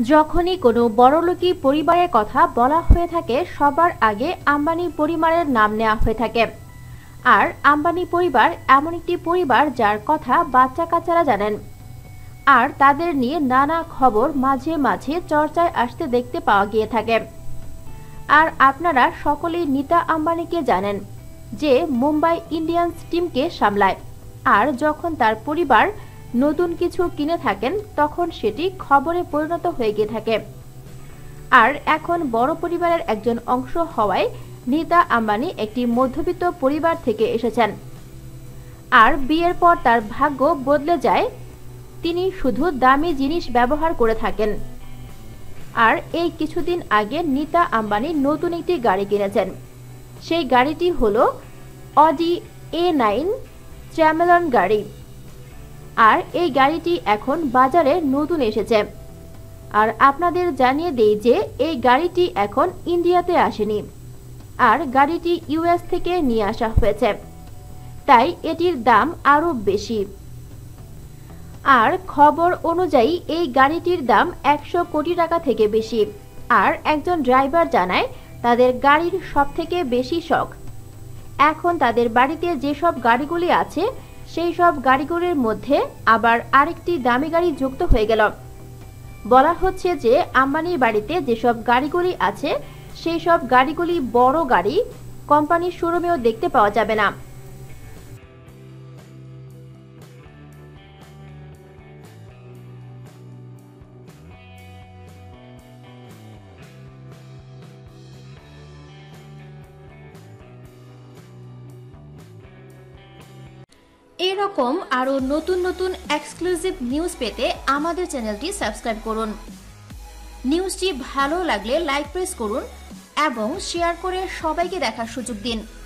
যখনই কোনো বড়লোকি পরিবারের কথা বলা হয়ে থাকে সবার আগে আম্বানি পরিবারের নাম নেওয়া হয়ে থাকে। আর আম্বানি পরিবার এমন একটি পরিবার যার কথা বাচ্চা কাচ্চারা জানেন, আর তাদের নিয়ে নানা খবর মাঝে মাঝে চর্চায় আসতে দেখতে পাওয়া গিয়ে থাকে। আর আপনারা সকলেই নীতা আম্বানিকে জানেন, যে মুম্বাই ইন্ডিয়ান্স টিমকে সামলায়। আর যখন তার পরিবার নতুন কিছু কিনে থাকেন তখন সেটি খবরে পরিণত হয়ে গিয়ে থাকে। আর এখন বড় পরিবারের একজন অংশ হওয়ায় নীতা আম্বানি একটি মধ্যবিত্ত পরিবার থেকে এসেছেন। আর বিয়ের পর তার ভাগ্য বদলে যায়, তিনি শুধু দামি জিনিস ব্যবহার করে থাকেন। আর এই কিছুদিন আগে নীতা আম্বানি নতুন একটি গাড়ি কিনেছেন। সেই গাড়িটি হলো অডি A9 চ্যামেলন গাড়ি। আর এই গাড়িটি এখন বাজারে নতুন এসেছে। আর আপনাদের জানিয়ে দেই যে এই গাড়িটি এখন ইন্ডিয়াতে আসেনি, আর গাড়িটি US থেকে নিয়ে আসা হয়েছে, তাই এটির দাম আরও বেশি। আর খবর অনুযায়ী এই গাড়িটির দাম 100 কোটি টাকা থেকে বেশি। আর একজন ড্রাইভার জানায় তাদের গাড়ির সবথেকে বেশি শখ এখন তাদের বাড়িতে যেসব গাড়িগুলি আছে সেই সব গাড়িগুলির মধ্যে আবার আরেকটি দামি গাড়ি যুক্ত হয়ে গেল। বলা হচ্ছে যে আম্বানির বাড়িতে যেসব গাড়িগুলি আছে সেই সব গাড়িগুলি বড় গাড়ি, কোম্পানির শোরুমেও দেখতে পাওয়া যাবে না। এরকম আরো নতুন নতুন এক্সক্লুসিভ নিউজ পেতে আমাদের চ্যানেলটি সাবস্ক্রাইব করুন। নিউজটি ভালো লাগলে লাইক প্রেস করুন এবং শেয়ার করে সবাইকে দেখার সুযোগ দিন।